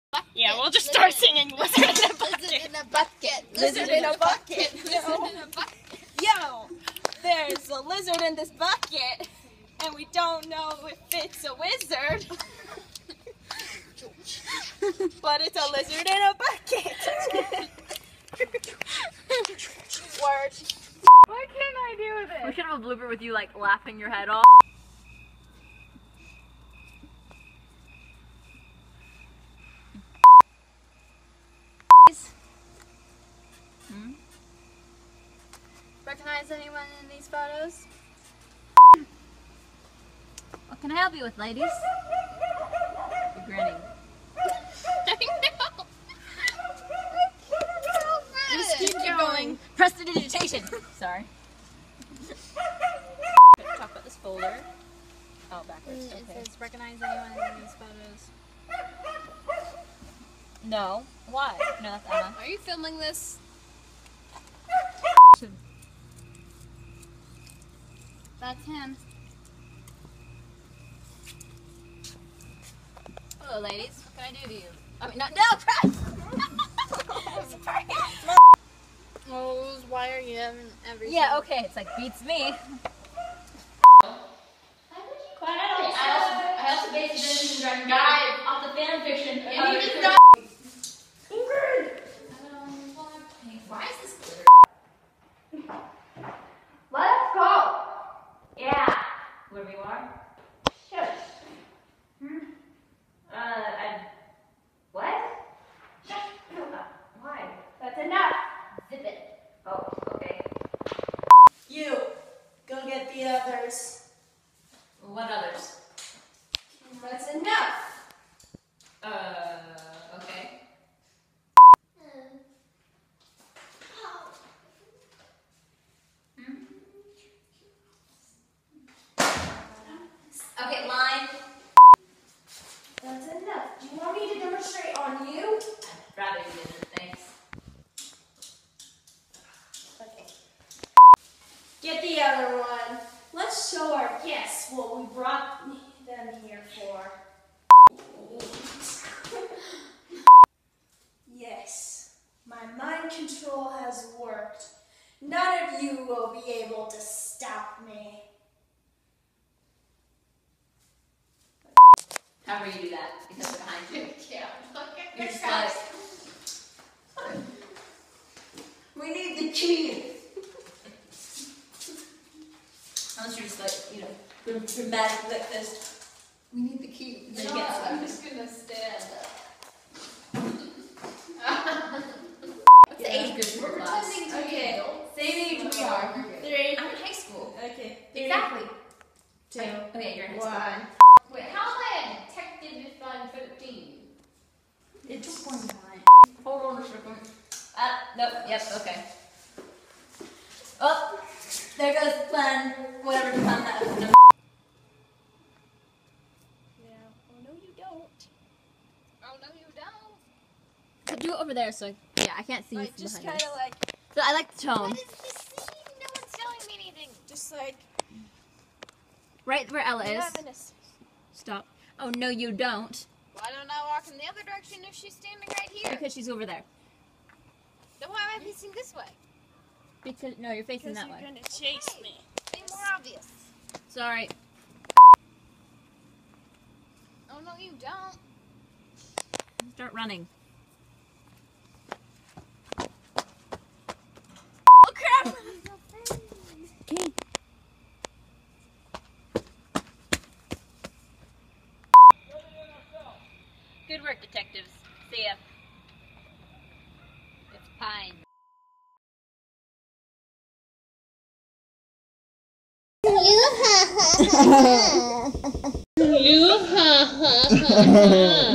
Yeah, we'll just start singing Lizard in a Bucket. Lizard in a bucket. Lizard in a bucket. Yo, there's a lizard in this bucket, and we don't know if it's a wizard. But it's a lizard in a bucket. Word. What can I do with it? We should have a blooper with you like laughing your head off. Recognize anyone in these photos? What can I help you with, ladies? You're grinning. I know. Just keep going. Prestidigitation. Sorry. Talk about this folder. Oh, backwards. It Okay. says recognize anyone in these photos. No. Why? No, that's Emma. Are you filming this? That's him. Hello, ladies. What can I do to you? I mean, not no crap. Sorry. Rose, why are you having everything? Yeah. Okay. It's like beats me. I also based Dungeons and Dragons guide off the fan fiction. And you just Why is this glitter? Let's go. Yeah. Wherever you are. Shush. What? Shut. Why? That's enough. Zip it. Oh, okay. You, go get the others. What others? That's enough. Okay. Okay, line. That's enough. Do you want me to demonstrate on you? I'd rather you didn't, thanks. Okay. Get the other one. Let's show our guests what we brought them here for. Yes, my mind control has worked. None of you will be able to stop me. However you do that, because they're behind you. Yeah. You're just like, We need the key. unless you're just like, you know, dramatic like this. We need the key. Then you get I'm just gonna stand up. What's the age group for We're class? pretending to be Okay. adults. Same age we are. Three. I'm in high school. Okay. Three, Exactly. 2, Okay, you're in high school. 1. Wait, how am I a detective if I'm 13? It's 29. Hold on a second. Nope, yep, okay. Oh, there goes the plan. Whatever the plan that was. Yeah. Oh, no, you don't. Oh, no, you don't. Do it over there so yeah, I can't see you Like, from just behind kind of like, So I like the tone. What is this scene? No one's telling me anything. just like, Right where Ella you is. having a Stop. Oh, no, you don't. Why don't I walk in the other direction if she's standing right here? Because she's over there. Then why am I facing this way? Because, no, you're facing because that you're way. gonna chase me. Be more obvious. Sorry. Oh, no, you don't. Start running. Oh crap! Okay. Good work, detectives. See ya. It's Pine. You ha ha ha ha.